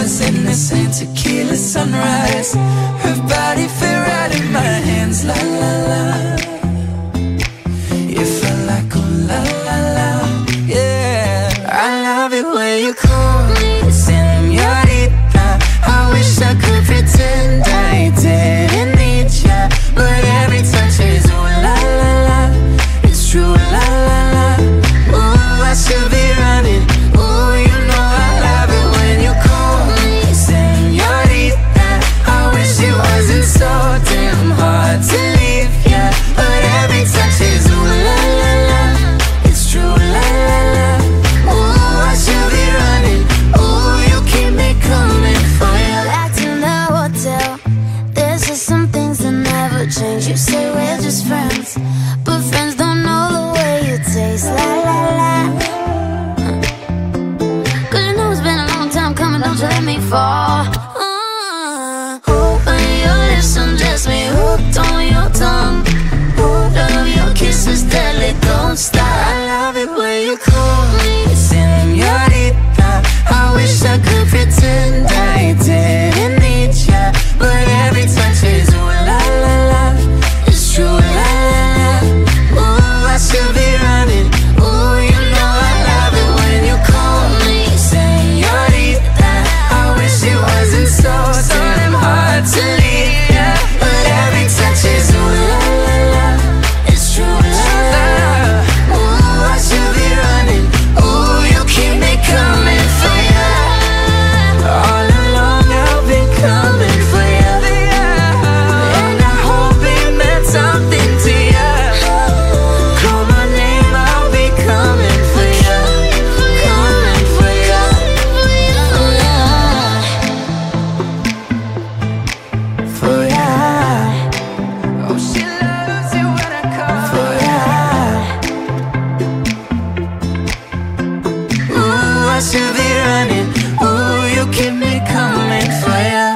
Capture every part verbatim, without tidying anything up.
hours in the same tequila sunrise. Her body fit right in my hands, la la la. You felt like oh la la la, yeah. I love it when you call me señorita. I wish I could pretend I didn't need ya, but every touch is ooh la la la. It's true, la la la. Ooh, I should be running. Ooh, you know I love it when you call me señorita. I wish it wasn't so damn hard to leave ya, but every touch is ooh la la la. It's true, la la la. Ooh, I should be running. Ooh, you keep me coming for you. Back in the hotel, there's just some things that never change. You say we're just friends, but friends don't know the way you taste. La la la. Cause you know it's been a long time coming, don't you let me fall. uh, Open your lips, undress me, hooked on your tongue. Love your kisses, deadly, don't stop. I love it when you call me señorita. I wish I could pretend I didn't need ya, but every touch is ooh la la la. It's true, la la la. Ooh, I should be running. Ooh, you know I love it when you call me señorita. I wish it wasn't so damn hard to leave ya, but every touch is ooh la la la. It's true, la la la. Ooh, I should be running. Ooh, you keep me coming for ya. All along I've been coming for ya, and I hope it meant something to ya. Call my name, I'll be coming for ya, coming for ya. For ya. Oh, she loves it when I call for ya. Ooh, I should be running. Ooh, you keep me coming for ya.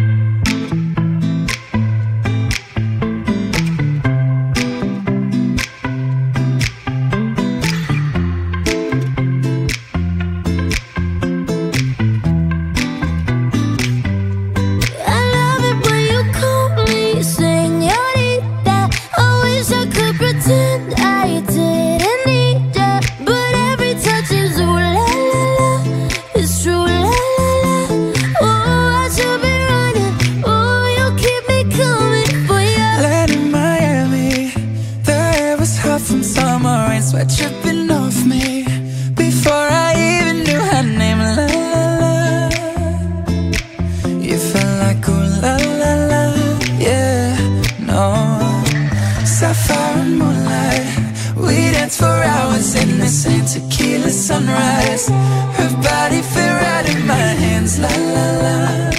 I love it when you call me señorita. I wish I could pretend I didn't need ya, but every touch is ooh la la la. It's true, la la la. Ooh, I should be running. Ooh, you keep me coming for ya. Land in Miami, the air was hot from summer rain, sweat dripping off me before I even knew her name. La la la. You felt like ooh la la la, yeah. No, sapphire and moonlight, we danced for hours in the same tequila sunrise. Her body fit right in my hands, la la la.